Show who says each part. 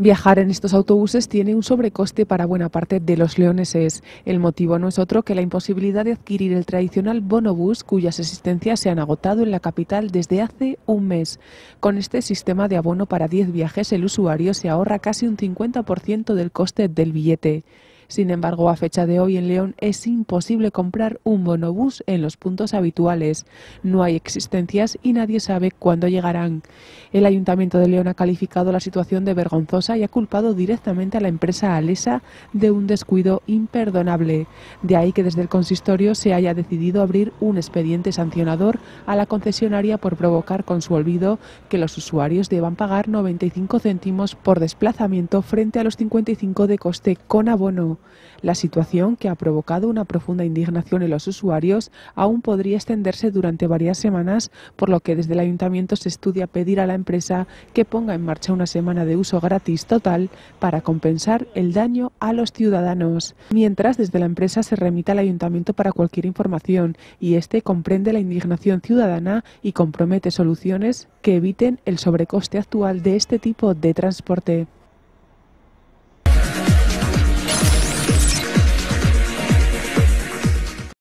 Speaker 1: Viajar en estos autobuses tiene un sobrecoste para buena parte de los leoneses. El motivo no es otro que la imposibilidad de adquirir el tradicional bonobús, cuyas existencias se han agotado en la capital desde hace un mes. Con este sistema de abono para 10 viajes, el usuario se ahorra casi un 50% del coste del billete. Sin embargo, a fecha de hoy en León es imposible comprar un bonobús en los puntos habituales. No hay existencias y nadie sabe cuándo llegarán. El Ayuntamiento de León ha calificado la situación de vergonzosa y ha culpado directamente a la empresa Alesa de un descuido imperdonable. De ahí que desde el consistorio se haya decidido abrir un expediente sancionador a la concesionaria por provocar con su olvido que los usuarios deban pagar 95 céntimos por desplazamiento frente a los 55 de coste con abono. La situación, que ha provocado una profunda indignación en los usuarios, aún podría extenderse durante varias semanas, por lo que desde el Ayuntamiento se estudia pedir a la empresa que ponga en marcha una semana de uso gratis total para compensar el daño a los ciudadanos. Mientras, desde la empresa se remite al Ayuntamiento para cualquier información y este comprende la indignación ciudadana y compromete soluciones que eviten el sobrecoste actual de este tipo de transporte.